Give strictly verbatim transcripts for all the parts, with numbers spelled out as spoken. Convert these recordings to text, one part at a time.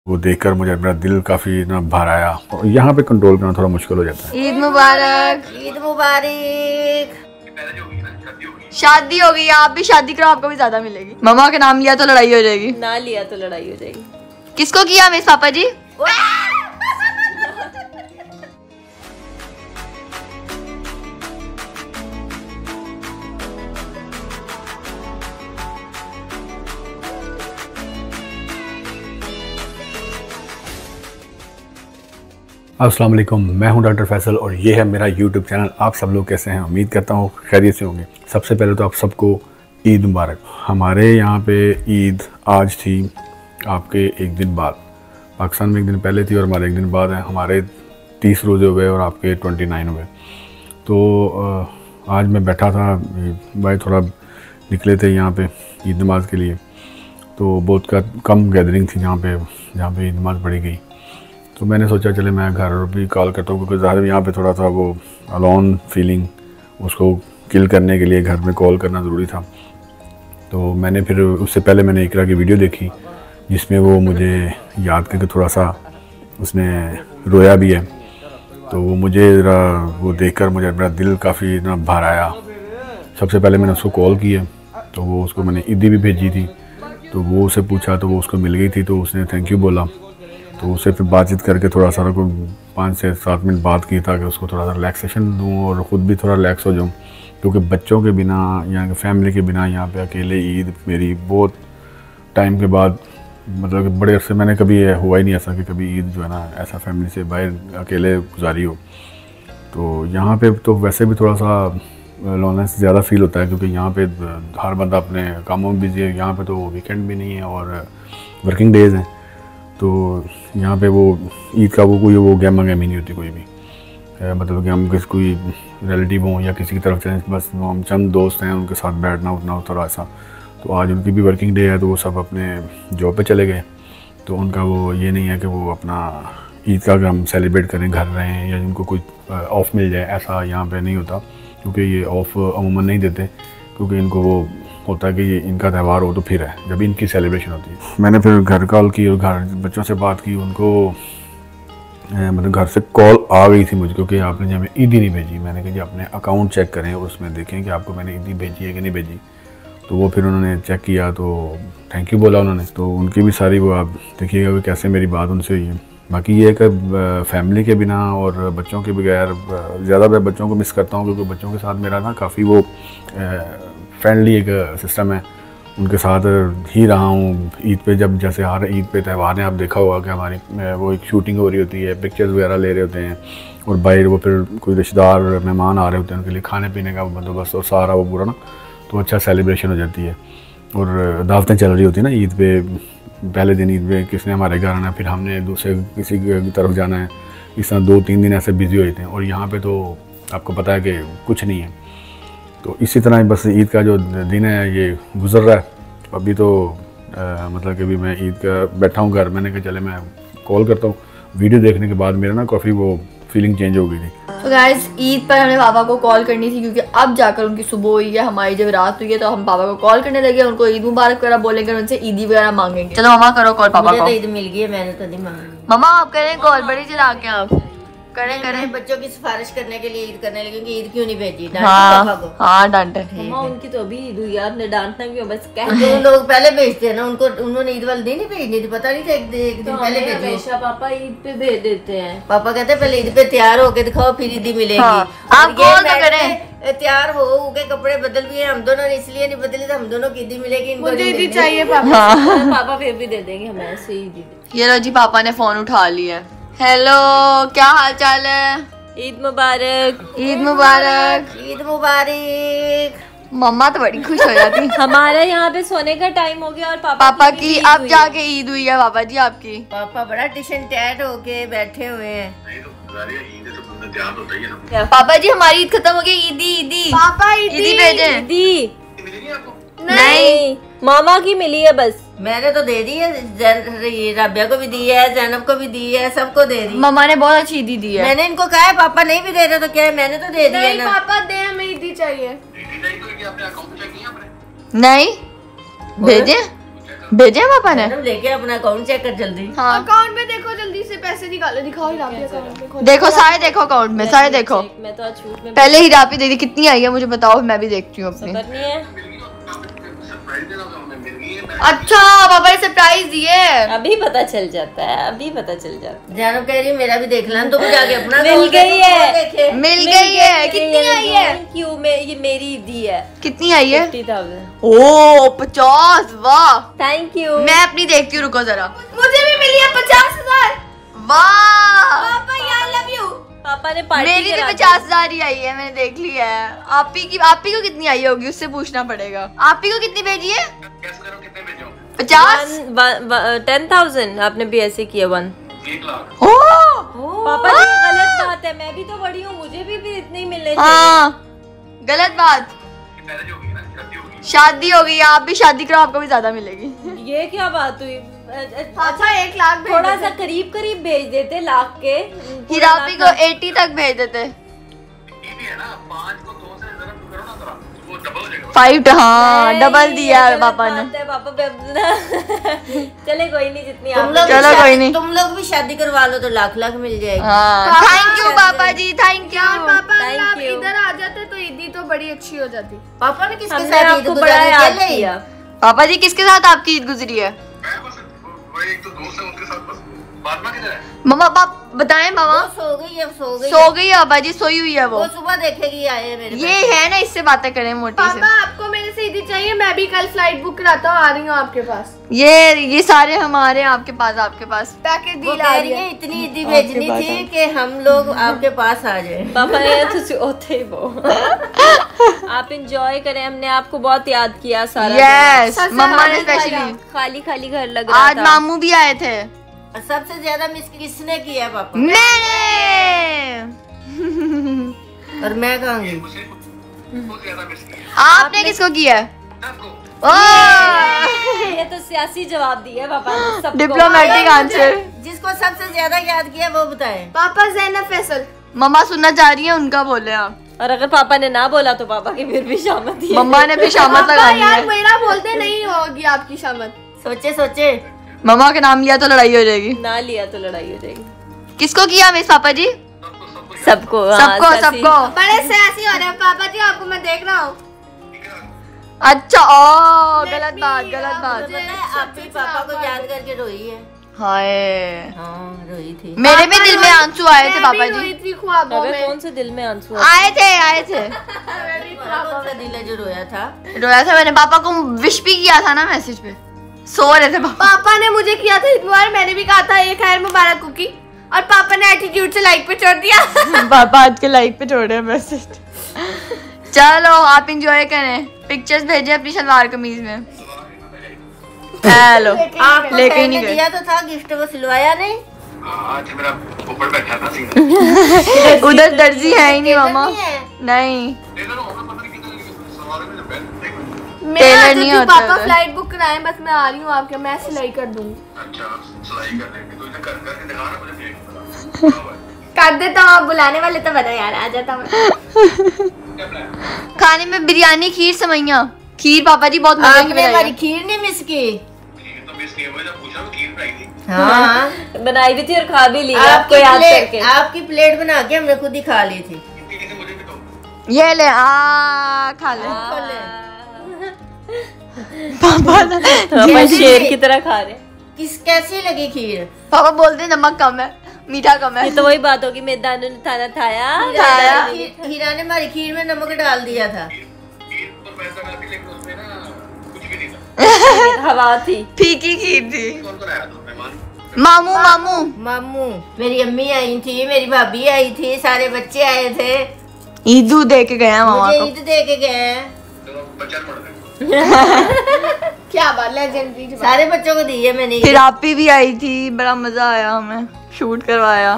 वो देखकर मुझे मेरा दिल काफ़ी ना भर आया और यहाँ पे कंट्रोल करना थोड़ा मुश्किल हो जाता है। ईद मुबारक। ईद मुबारक। शादी हो गई, आप भी शादी करो, आपको भी ज्यादा मिलेगी। मम्मा का नाम लिया तो लड़ाई हो जाएगी, ना लिया तो लड़ाई हो जाएगी। किसको किया मेरे पापा जी? अस्सलाम वालेकुम, मैं हूं डॉक्टर फैसल और ये है मेरा यूट्यूब चैनल। आप सब लोग कैसे हैं? उम्मीद करता हूं खैरियत से होंगे। सबसे पहले तो आप सबको ईद मुबारक। हमारे यहाँ पे ईद आज थी आपके एक दिन बाद, पाकिस्तान में एक दिन पहले थी और हमारे एक दिन बाद है। हमारे तीस रोज़े हुए और आपके ट्वेंटी नाइन हुए। तो आज मैं बैठा था, भाई थोड़ा निकले थे यहाँ पे ईद नमाज के लिए, तो बहुत का कम गैदरिंग थी जहाँ पे जहाँ पे ईद नमाज पढ़ी गई। तो मैंने सोचा चले मैं घर भी कॉल करता हूँ, क्योंकि ज़ाहिर यहाँ पे थोड़ा सा वो अलोन फीलिंग उसको किल करने के लिए घर में कॉल करना ज़रूरी था। तो मैंने फिर उससे पहले मैंने इकरा की वीडियो देखी जिसमें वो मुझे याद करके थोड़ा सा उसने रोया भी है। तो वो मुझे वो देखकर मुझे मेरा दिल काफ़ी ना भर आया। सबसे पहले मैंने उसको कॉल किया, तो वो उसको मैंने ईदी भी भेजी थी, तो वो उसे पूछा तो वो उसको मिल गई थी, तो उसने थैंक यू बोला। तो उससे फिर बातचीत करके थोड़ा सा को पाँच से सात मिनट बात की ताकि उसको थोड़ा सा रिलैक्सेशन दूँ और ख़ुद भी थोड़ा रिलैक्स हो जाऊँ, क्योंकि बच्चों के बिना या फैमिली के बिना यहाँ पे अकेले ईद मेरी बहुत टाइम के बाद, मतलब कि बड़े अरसे मैंने कभी हुआ ही नहीं ऐसा कि कभी ईद जो है ना ऐसा फैमिली से बाहर अकेले गुजारी हो। तो यहाँ पे तो वैसे भी थोड़ा सा लोननेस ज़्यादा फील होता है, क्योंकि यहाँ पे हर बंदा अपने कामों में बिजी है। यहाँ पे तो वीकेंड भी नहीं है और वर्किंग डेज़ हैं, तो यहाँ पे वो ईद का वो कोई वो गहमा गहमी नहीं होती कोई भी, मतलब कि हम किसी कोई रिलेटिव हों या किसी की तरफ चलें, बस हम चंद दोस्त हैं उनके साथ बैठना उठना थोड़ा सा। तो आज उनकी भी वर्किंग डे है, तो वो सब अपने जॉब पे चले गए। तो उनका वो ये नहीं है कि वो अपना ईद का हम सेलिब्रेट करें घर रहें या उनको कोई ऑफ़ मिल जाए, ऐसा यहाँ पे नहीं होता, क्योंकि ये ऑफ़ अमूमन नहीं देते, क्योंकि इनको वो होता है कि ये इनका त्यौहार हो तो फिर है जब इनकी सेलिब्रेशन होती है। मैंने फिर घर कॉल की और घर बच्चों से बात की, उनको मतलब घर से कॉल आ गई थी मुझे, क्योंकि आपने जब ईदी नहीं भेजी। मैंने कहा जी अपने अकाउंट चेक करें और उसमें देखें कि आपको मैंने ईदी भेजी है कि नहीं भेजी। तो वो फिर उन्होंने चेक किया तो थैंक यू बोला उन्होंने। तो उनकी भी सारी वो आप देखिएगा कि कैसे मेरी बात उनसे हुई है। बाकी ये है कि फैमिली के बिना और बच्चों के बगैर ज़्यादा मैं बच्चों को मिस करता हूँ, क्योंकि बच्चों के साथ मेरा ना काफ़ी वो फ्रेंडली एक सिस्टम है, उनके साथ ही रहा हूँ। ईद पे जब जैसे हर ईद पे त्यौहार है, आप देखा होगा कि हमारी वो एक शूटिंग हो रही होती है, पिक्चर्स वगैरह ले रहे होते हैं और बाहर वो फिर कोई रिश्तेदार मेहमान आ रहे होते हैं, उनके लिए खाने पीने का बंदोबस्त और सारा वो पूरा ना, तो अच्छा सेलिब्रेशन हो जाती है। और दावतें चल रही होती है ना ईद पे, पहले दिन ईद पे किसने हमारे घर आना है, फिर हमने दूसरे किसी की तरफ जाना है, इस तरह दो तीन दिन ऐसे बिजी हो जाते हैं। और यहाँ पे तो आपको पता है कि कुछ नहीं है। तो इसी तरह बस ईद का जो दिन है ये गुजर रहा है अभी। तो आ, मतलब कि अभी मैं ईद का बैठा हूँ घर, मैंने कहा चले मैं कॉल करता हूँ। वीडियो देखने के बाद मेरा ना काफ़ी वो फीलिंग चेंज हो गई थी। तो गाइस ईद पर हमें पापा को कॉल करनी थी, क्योंकि अब जाकर उनकी सुबह हुई है, हमारी जब रात हुई है, तो हम पापा को कॉल करने लगे, उनको ईद मुबारक वगैरह बोलेंगे, उनसे ईदी वगैरह मांगेंगे। चलो मम्मा करो कॉल पापा को। ईद मिल गई है, मैंने तो नहीं मांगी। मम्मा आप करें कॉल, बड़ी चला के आप करें करें बच्चों की सिफारिश करने के लिए ईद करने लगे कि ईद क्यों नहीं भेजी। हाँ हाँ डांटे। मम्मा उनकी तो अभी ईद हुई, आपने डांटना क्यों? बस कहते हैं लोग पहले भेजते हैं ना, उनको उन्होंने ईद वाले दिन ही भेजनी थी, पता नहीं था एक, एक दिन पहले भेजो। हमेशा पापा ईद पे भेज देते हैं। पापा कहते हैं पहले ईद पे तैयार होके दिखाओ फिर ईदी मिलेगी। आप कॉल तो करें, तैयार हो के कपड़े बदल भी है, हम दोनों ने इसलिए नहीं बदली तो हम दोनों की ईदी मिलेगी। मुझे ईदी चाहिए पापा। पापा फिर भी दे देंगे हमें ऐसे ईदी। ये लो जी पापा ने फोन उठा लिया। हेलो क्या हाल चाल है? ईद मुबारक। ईद मुबारक। ईद मुबारक। मम्मा तो बड़ी खुश हो जाती। हमारे यहाँ पे सोने का टाइम हो गया और पापा पापा की अब जाके ईद हुई है पापा जी आपकी। पापा बड़ा टिशन टैट होके बैठे हुए हैं। पापा जी हमारी ईद खत्म हो गई, ईदी ईदी पापा ईदी भेजे। ईदी नहीं मामा की मिली है बस। मैंने तो दे दी है, राबिया को भी दी है, जैनब को भी दी है, सबको दे दी। मम्मा ने बहुत अच्छी ईदी दी है। मैंने इनको कहा है पापा नहीं भी दे रहे तो क्या है, मैंने तो दे दी है ना। पापा दे, हमें ईदी चाहिए। नहीं भेजे भेजे पापा ने? लेके अपना अकाउंट चेक कर जल्दी। हाँ अकाउंट में देखो, जल्दी से पैसे निकालो, दिखाओ हिरापी अकाउंट में। देखो सारे देखो अकाउंट में, सारे देखो। मैं तो आज छूट में पहले हिरापी दीदी कितनी आई है मुझे बताओ, मैं भी देखती हूँ अपनी। करनी है। अच्छा पापा ने सरप्राइज दिए। अभी पता चल जाता है, अभी पता चल जाता है। जानू कह रही मेरा भी देख लेना, तुम जाके अपना मिल गई है, मिल गई है। कितनी आई है? क्यों मैं ये मेरी दी है। कितनी आई है? Fifty thousand. ओ पचास, वाह। Thank you. मैं अपनी देखती हूँ, रुको जरा। मुझे भी मिली है पचास हजार। वाह पापा आई लव यू। पापा ने पार्टी मेरी भी पचास हजार ही आई है, मैंने देख लिया है। आपी की आपी को कितनी आई होगी उससे पूछना पड़ेगा। आपी को कितनी भेजी है? पचास। टेन थाउजेंड आपने भी ऐसे किया। वन ओ पापा जी गलत बात है, मैं भी तो बड़ी हूँ, मुझे भी, भी इतने ही मिलने चाहिए। हाँ गलत बात। शादी हो गई, आप भी शादी करो, आपको भी ज्यादा मिलेगी। ये क्या बात हुई? पापा एक लाख भेज थोड़ा देते। सा करीब करीब भेज देते लाख के। हिरापी को अस्सी तक भेज देते। फाइव हाँ डबल दिया है पापा ने। पापा चले कोई नहीं, जितनी तुम आप लोग चलो भी कोई शादी- नहीं। तुम लोग भी शादी करवा लो तो लाख लाख मिल जाएगी। थैंक यू पापा जी, थैंक यू। पापा अगर Thank आप you. इधर आ जाते तो ईदी तो बड़ी अच्छी हो जाती। पापा ने किसके हमने साथ ईद आपको बड़ा गुजारी? याद अकेले ही? किया। पापा जी किसके साथ आपकी ईद गुजरी है? मम्मा पाप बताएं वो मामा। सो गई है, सो गई सो गई है पापा जी, सोई हुई है वो। वो सुबह देखेगी आए मेरे ये है ना, इससे बातें करें मोटी से। पापा आपको मेरे से ईदी चाहिए, मैं भी कल फ्लाइट बुक कराता हूँ, आ रही हूँ आपके पास। ये ये सारे हमारे आपके पास, आपके पास। पैकेज वो डील कह आ रही रही है है। इतनी ईदी भेजनी थी कि हम लोग आपके पास आ जाए। पापा ने तो होते ही वो। आप इंजॉय करें, हमने आपको बहुत याद किया सारा यस सबसे मम्मा ने खाली खाली स्पेशली। खाली खाली घर लग रहा आज था। मामू भी आए थे। और सबसे ज्यादा मिस किसने किया पापा? मैंने। और मैं कहूँगी आपने किसको किया है? ये तो सियासी जवाब दिया पापा ने सबको। Diplomatic answer. जिसको सबसे ज्यादा याद किया वो बताए। पापा ज़ैनब फैसल। मम्मा सुनना चाह रही है, उनका बोले आप। और अगर पापा ने ना बोला तो पापा की फिर भी शामत ही है। मम्मा ने भी शामत पापा लगानी यार है। मेरा बोलते नहीं होगी आपकी शामत। सोचे सोचे मम्मा का नाम लिया तो लड़ाई हो जाएगी। ना लिया तो लड़ाई हो जाएगी। किसको किया मिस पापा जी? सबको हाँ, सबको सियासी- सबको। बड़े सियासी हो रहे हैं पापा जी, आपको मैं देख रहा हूँ। अच्छा ओ गलत बात, गलत बात। पता है आपके पापा को याद करके रोई है। हाय हाँ रोई थी। मेरे भी दिल में आंसू आए थे मैं पापा भी जी। रोई थी ख्वाबों अबे में। कौन से दिल में आंसू आ- आए थे आए थे तुम्हारा कौन सा दिल है जो रोया था? रोया था मैंने। पापा को विश भी किया था ना मैसेज पे, सो रहे थे पापा। पापा ने मुझे किया था ईद मुबारक, मैंने भी कहा था एक खैर मुबारक कुकी, और पापा ने एटीट्यूड से लाइक पे छोड़ दिया। पापा आज के लाइक पे छोड़ रहे हैं मैसेज। चलो आप इंजॉय करें, पिक्चर्स भेजे अपनी सलवार कमीज में। हेलो आपको लेके ही बहन नहीं ने गए। दिया तो था गिफ्ट, वो सिलवाया नहीं? आज मेरा ऊपर बैठा था सीधा। उधर दर्जी है ही नहीं मामा। नहीं है? नहीं मैं टेलर आज नहीं भी होता पापा उधर। फ्लाइट बुक कराए, बस मैं आ रही हूँ आपके, मैं सिलाई कर दूंगी। अच्छा सिलाई कर लेंगे तो इधर कर करके दिखा ना मुझे फिर। कर देता हूँ, आप बुलाने वाले तो बता यार, आ जाता मैं। क्या प्लान? खाने में बिरयानी, खीर, सेवइयां। खीर पापा जी बहुत मजे की आपने बनाई हमारी है। खीर नहीं मिस की? खीर तो मिस किए हुए जब पूछा तो खीर बनाई थी। हाँ बनाई भी थी और खा भी ली आपकी आपको याद प्लेट करके। आपकी प्लेट बना के हमने खुद ही खा ली थी। इनकी किसी मुझे भी तो ये ले आ खा ले पापा जैसे शेर कि- की तरह खा रहे। किस कैसी लगी खीर? पापा बोलते हैं नमक कम है, मीठा कम है। ये तो वही बात होगी, मैदान ने थाना थाया खाया। खीर- हीरा ने हमारी खीर में नमक डाल दिया था। खीर तो पैसा डाल के, लेकिन उसमें ना कुछ भी नहीं था। हवा थी। फीकी खीर थी। कौन कौन आया था मेहमान? मामू मामू मामू, मेरी अम्मी आई थी, मेरी भाभी आई थी, सारे बच्चे आए थे। ईदू दे के गया मामा मुझे को। ईद दे के गए हैं। तो बच्चा पड़ गए। क्या बात, लेजेंडरी जवाब। सारे बच्चों को दी है मैंने ईद। फिर आपी भी आई थी, बड़ा मजा आया, हमें शूट करवाया।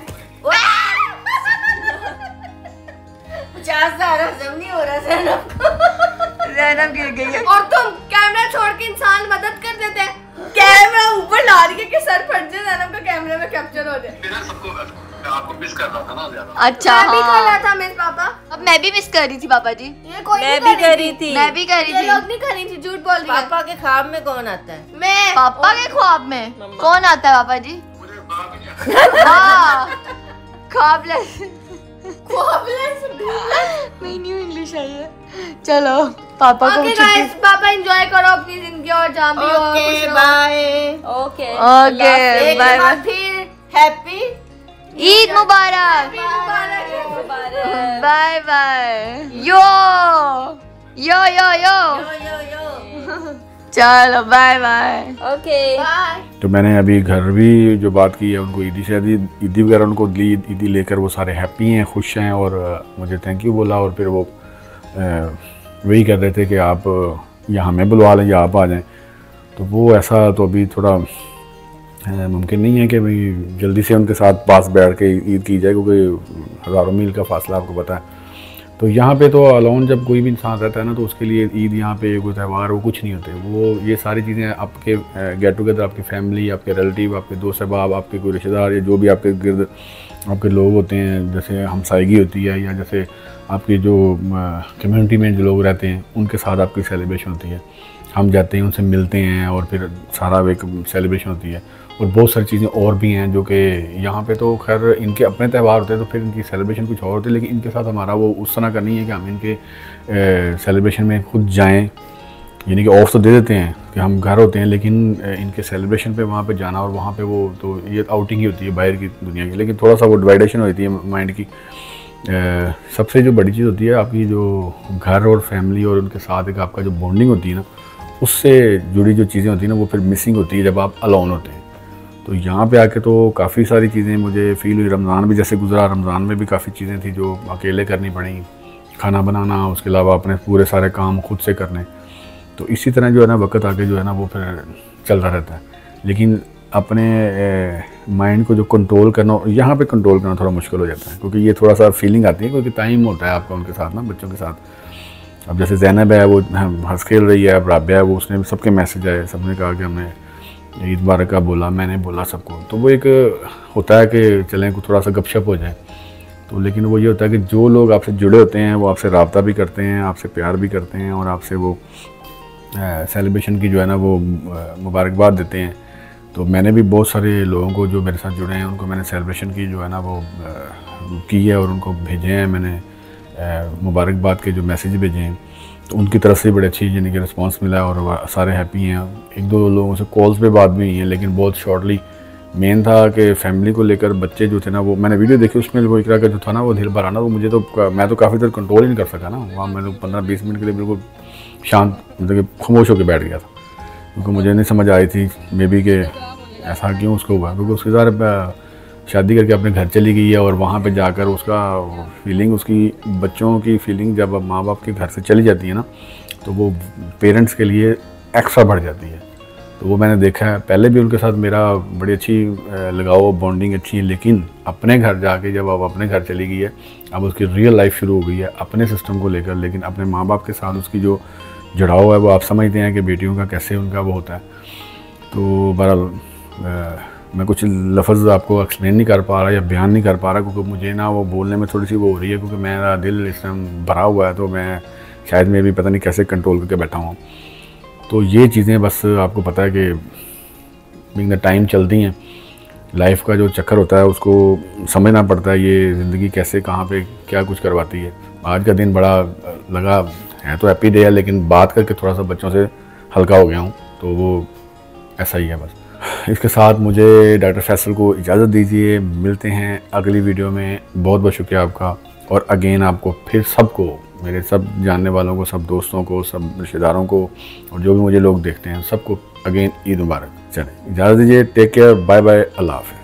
पचास हजार हजम नहीं हो रहा सर। जैनब गिर गई है। और तुम कैमरा छोड़ के इंसान मदद कर देते हैं, कैमरा ऊपर ला रही है कि सर फट जाए, जैनब का कैमरे में कैप्चर हो जाए। बिना सबको आपको मिस कर रहा था ना ज्यादा। अच्छा मैं भी कर हाँ। रहा था मिस पापा। अब मैं भी मिस कर रही थी पापा जी। ये कोई मैं नहीं भी कर रही थी। मैं भी कर रही ये थी। लोग नहीं कर रही थी, झूठ बोल रही है। पापा के ख्वाब में कौन आता है? मैं। पापा के ख्वाब में कौन आता है पापा जी? हाँ ख्वाबलेस। नहीं न्यू इंग्लिश आई है। चलो पापा को ओके छुट्टी। गाइस, पापा एंजॉय करो अपनी जिंदगी और जहाँ भी हो ओके खुश रहो। बाय। ओके ओके एक बाय बार बाय। फिर हैप्पी ईद मुबारक। मुबारक। Bye bye. Yo yo yo yo. Yo yo yo. चलो बाय बाय। Okay bye. तो मैंने अभी घर भी जो बात की है उनको ईदी से ईदी वगैरह उनको दी, ईदी लेकर वो सारे हैप्पी हैं, खुश हैं और मुझे थैंक यू बोला। और फिर वो वही कर रहे थे कि आप या हमें बुलवा लें या आप आ जाएं। तो वो ऐसा तो अभी थोड़ा मुमकिन नहीं है कि भाई जल्दी से उनके साथ पास बैठ के ईद की जाए, क्योंकि हज़ारों मील का फासला आपको पता है। तो यहाँ पे तो अलोन जब कोई भी इंसान रहता है ना, तो उसके लिए ईद यहाँ पे कोई त्यौहार वो कुछ नहीं होते। वो ये सारी चीज़ें आपके गेट टुगेदर, आपकी फैमिली, आपके रिलेटिव, आपके दोस्त अहबाब, आपके कोई रिश्तेदार या जो भी आपके गिर्द आपके लोग होते हैं, जैसे हमसायगी होती है या जैसे आपकी जो कम्युनिटी में जो लोग रहते हैं उनके साथ आपकी सेलिब्रेशन होती है। हम जाते हैं, उनसे मिलते हैं और फिर सारा एक सेलिब्रेशन होती है। और बहुत सारी चीज़ें और भी हैं जो कि यहाँ पे तो खैर इनके अपने त्यौहार होते हैं तो फिर इनकी सेलिब्रेशन कुछ और होती है, लेकिन इनके साथ हमारा वो उस तरह का नहीं है कि हम इनके सेलिब्रेशन में खुद जाएं। यानी कि ऑफ तो दे देते हैं कि हम घर होते हैं, लेकिन इनके सेलिब्रेशन पे वहाँ पे जाना और वहाँ पे वो तो ये आउटिंग ही होती है बाहर की दुनिया की। लेकिन थोड़ा सा वो डिवाइडेशन होती है माइंड की। Uh, सबसे जो बड़ी चीज़ होती है आपकी जो घर और फैमिली और उनके साथ एक आपका जो बॉन्डिंग होती है ना, उससे जुड़ी जो चीज़ें होती हैं ना वो फिर मिसिंग होती है जब आप अलोन होते हैं। तो यहाँ पे आके तो काफ़ी सारी चीज़ें मुझे फील हुई। रमज़ान भी जैसे गुजरा, रमज़ान में भी काफ़ी चीज़ें थी जो अकेले करनी पड़ी, खाना बनाना, उसके अलावा अपने पूरे सारे काम खुद से करने। तो इसी तरह जो है ना वक्त आके जो है ना वो फिर चल रहा रहता है। लेकिन अपने माइंड को जो कंट्रोल करना, यहाँ पे कंट्रोल करना थोड़ा मुश्किल हो जाता है, क्योंकि ये थोड़ा सा फीलिंग आती है, क्योंकि टाइम होता है आपका उनके साथ ना, बच्चों के साथ। अब जैसे ज़ैनब है वो हंस खेल रही है, अब राबिया है वो, उसने सबके मैसेज आए, सबने कहा कि हमने ईद मुबारक का बोला, मैंने बोला सबको। तो वो एक होता है कि चलें थोड़ा सा गपशप हो जाए। तो लेकिन वो ये होता है कि जो लोग आपसे जुड़े होते हैं वो आपसे रब्ता भी करते हैं, आपसे प्यार भी करते हैं और आपसे वो सेलिब्रेशन की जो है ना वो मुबारकबाद देते हैं। तो मैंने भी बहुत सारे लोगों को जो मेरे साथ जुड़े हैं उनको मैंने सेलिब्रेशन की जो है ना वो की है और उनको भेजे हैं मैंने मुबारकबाद के जो मैसेज भेजे हैं। तो उनकी तरफ से बड़े अच्छी यानी कि रिस्पांस मिला है और सारे हैप्पी हैं। एक दो लोगों से कॉल्स पे बात भी हुई है, लेकिन बहुत शॉर्टली। मेन था कि फैमिली को लेकर बच्चे जो थे ना, वो मैंने वीडियो देखी, उसमें वो इकरा का जो था ना वो दिल भर आना, वो मुझे तो मैं तो काफ़ी देर कंट्रोल ही नहीं कर सका ना। वहाँ मैंने पंद्रह बीस मिनट के लिए बिल्कुल शांत मतलब कि खामोश होकर बैठ गया था, क्योंकि मुझे नहीं समझ आई थी मे बी कि ऐसा क्यों उसको हुआ। क्योंकि उसके साथ शादी करके अपने घर चली गई है और वहाँ पे जाकर उसका फीलिंग, उसकी बच्चों की फीलिंग जब माँ बाप के घर से चली जाती है ना, तो वो पेरेंट्स के लिए एक्स्ट्रा बढ़ जाती है। तो वो मैंने देखा है, पहले भी उनके साथ मेरा बड़ी अच्छी लगाव, बॉन्डिंग अच्छी है, लेकिन अपने घर जाके जब अब अपने घर चली गई है, अब उसकी रियल लाइफ शुरू हो गई है अपने सिस्टम को लेकर। लेकिन अपने माँ बाप के साथ उसकी जो जुड़ाव है वो आप समझते हैं कि बेटियों का कैसे उनका वो होता है। तो बहरहाल मैं कुछ लफ्ज़ आपको एक्सप्लेन नहीं कर पा रहा या बयान नहीं कर पा रहा, क्योंकि मुझे ना वो बोलने में थोड़ी सी वो हो रही है, क्योंकि मेरा दिल इस टाइम भरा हुआ है। तो मैं शायद मैं भी पता नहीं कैसे कंट्रोल करके बैठा हूँ। तो ये चीज़ें बस आपको पता है कि बिंग द टाइम चलती हैं, लाइफ का जो चक्कर होता है उसको समझना पड़ता है, ये ज़िंदगी कैसे कहाँ पे क्या कुछ करवाती है। आज का दिन बड़ा लगा है तो हैप्पी डे है, लेकिन बात करके थोड़ा सा बच्चों से हल्का हो गया हूँ, तो वो ऐसा ही है बस। इसके साथ मुझे डॉक्टर फैसल को इजाज़त दीजिए, मिलते हैं अगली वीडियो में। बहुत बहुत शुक्रिया आपका, और अगेन आपको फिर सबको, मेरे सब जानने वालों को, सब दोस्तों को, सब रिश्तेदारों को और जो भी मुझे लोग देखते हैं सबको अगेन ईद मुबारक। चलें इजाज़त दीजिए, take care, bye bye, Allah हाफ़िज़।